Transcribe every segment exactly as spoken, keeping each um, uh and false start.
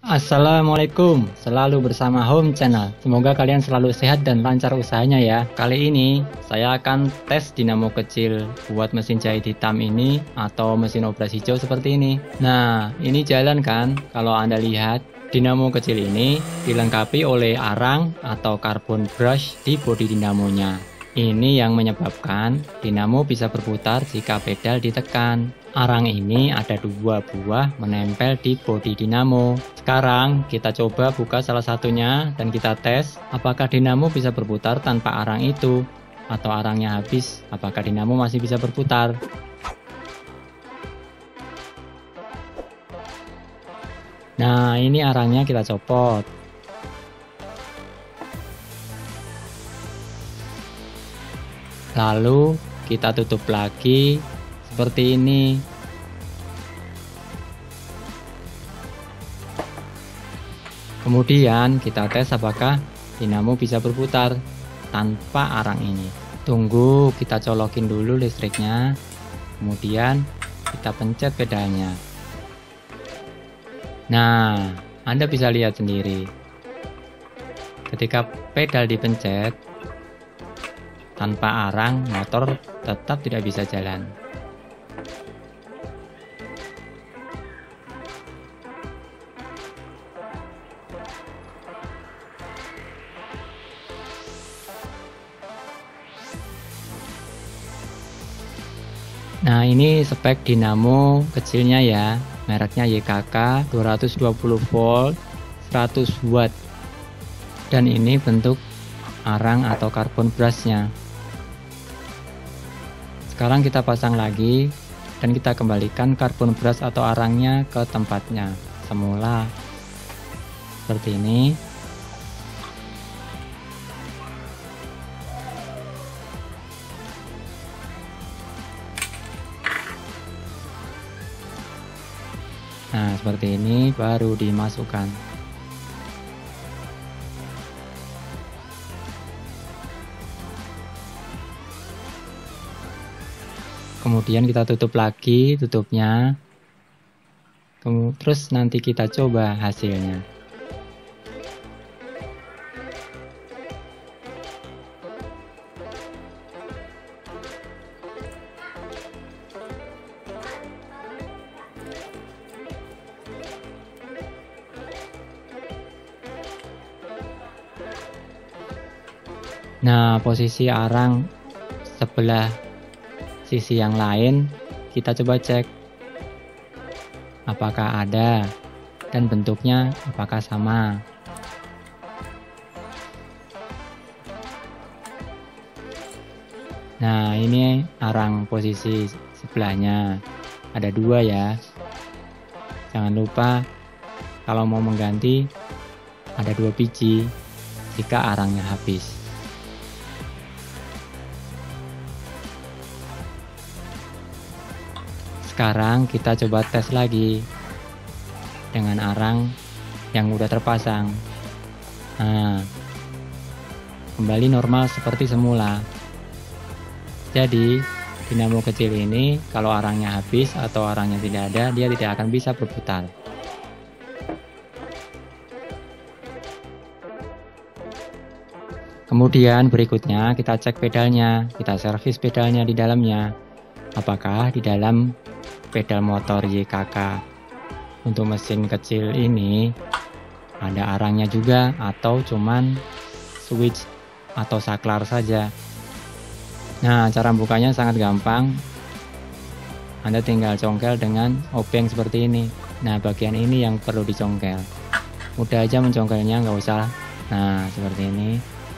Assalamualaikum, selalu bersama Home Channel. Semoga kalian selalu sehat dan lancar usahanya ya. Kali ini saya akan tes dinamo kecil buat mesin jahit hitam ini atau mesin obras hijau seperti ini. Nah, ini jalan kan? Kalau Anda lihat, dinamo kecil ini dilengkapi oleh arang atau carbon brush di bodi dinamonya. Ini yang menyebabkan dinamo bisa berputar jika pedal ditekan. Arang ini ada dua buah menempel di bodi dinamo. Sekarang kita coba buka salah satunya dan kita tes apakah dinamo bisa berputar tanpa arang itu, atau arangnya habis, apakah dinamo masih bisa berputar. Nah, ini arangnya kita copot. Lalu kita tutup lagi seperti ini. Kemudian kita tes apakah dinamo bisa berputar tanpa arang ini. Tunggu, kita colokin dulu listriknya. Kemudian kita pencet pedalnya. Nah, Anda bisa lihat sendiri. Ketika pedal dipencet, tanpa arang, motor tetap tidak bisa jalan. Nah, ini spek dinamo kecilnya ya, mereknya Y K K dua ratus dua puluh volt seratus watt, dan ini bentuk arang atau carbon brushnya. Sekarang kita pasang lagi dan kita kembalikan carbon brush atau arangnya ke tempatnya semula seperti ini. Nah, seperti ini baru dimasukkan. Kemudian kita tutup lagi tutupnya. Terus nanti kita coba hasilnya. Nah, posisi arang sebelah sisi yang lain kita coba cek apakah ada dan bentuknya apakah sama. Nah, ini arang posisi sebelahnya ada dua ya. Jangan lupa kalau mau mengganti ada dua biji jika arangnya habis. Sekarang kita coba tes lagi dengan arang yang udah terpasang. Nah, kembali normal seperti semula. Jadi, dinamo kecil ini kalau arangnya habis atau arangnya tidak ada, dia tidak akan bisa berputar. Kemudian berikutnya kita cek pedalnya, kita servis pedalnya di dalamnya. Apakah di dalam pedal motor Y K K untuk mesin kecil ini ada arangnya juga atau cuman switch atau saklar saja. Nah, cara bukanya sangat gampang. Anda tinggal congkel dengan obeng seperti ini. Nah, bagian ini yang perlu dicongkel. Mudah aja mencongkelnya, nggak usah. Nah, seperti ini.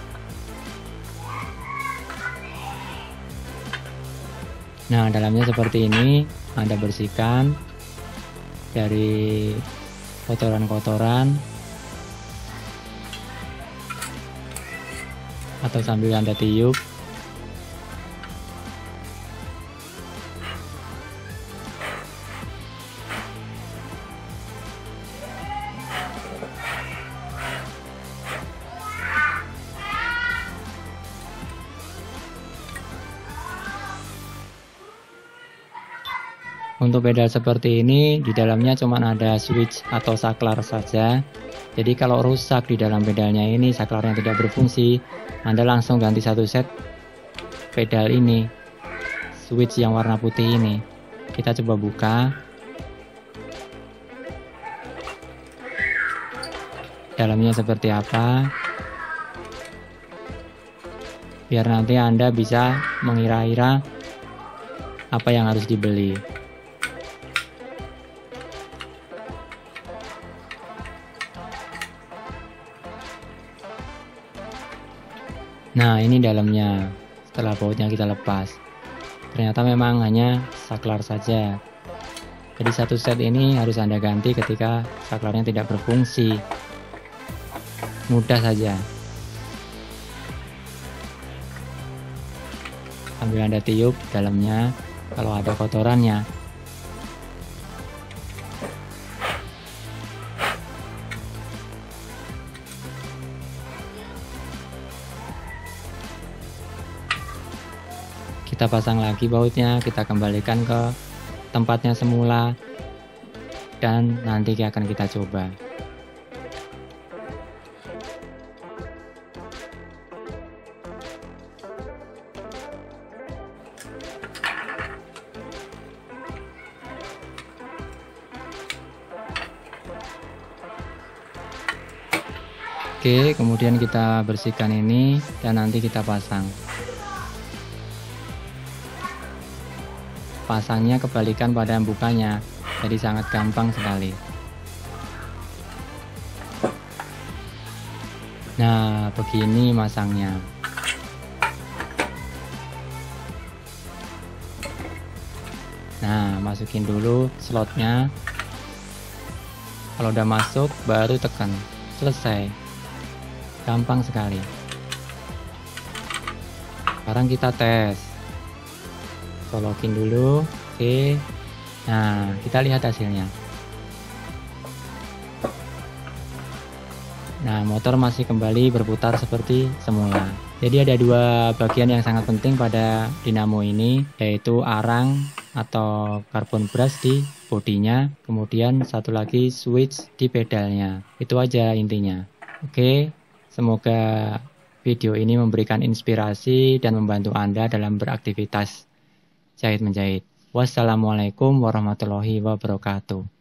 Nah, dalamnya seperti ini. Anda bersihkan dari kotoran-kotoran atau sambil Anda tiup. Untuk pedal seperti ini di dalamnya cuma ada switch atau saklar saja. Jadi kalau rusak di dalam pedalnya ini, saklarnya tidak berfungsi, Anda langsung ganti satu set pedal ini, switch yang warna putih ini. Kita coba buka. Dalamnya seperti apa, biar nanti Anda bisa mengira-ira apa yang harus dibeli. Nah, ini dalamnya. Setelah bautnya kita lepas, ternyata memang hanya saklar saja. Jadi satu set ini harus Anda ganti ketika saklarnya tidak berfungsi. Mudah saja. Sambil Anda tiup dalamnya kalau ada kotorannya. Kita pasang lagi bautnya, kita kembalikan ke tempatnya semula, dan nanti akan kita coba. Oke, kemudian kita bersihkan ini dan nanti kita pasang. Pasangnya kebalikan pada bukanya, jadi sangat gampang sekali. Nah, begini masangnya. Nah, masukin dulu slotnya. Kalau udah masuk, baru tekan. Selesai. Gampang sekali. Sekarang kita tes. Colokin dulu. Oke. Nah, kita lihat hasilnya. Nah, motor masih kembali berputar seperti semula. Jadi ada dua bagian yang sangat penting pada dinamo ini, yaitu arang atau carbon brush di bodinya, kemudian satu lagi switch di pedalnya. Itu aja intinya. Oke, semoga video ini memberikan inspirasi dan membantu Anda dalam beraktivitas jahit menjahit. Wassalamualaikum warahmatullahi wabarakatuh.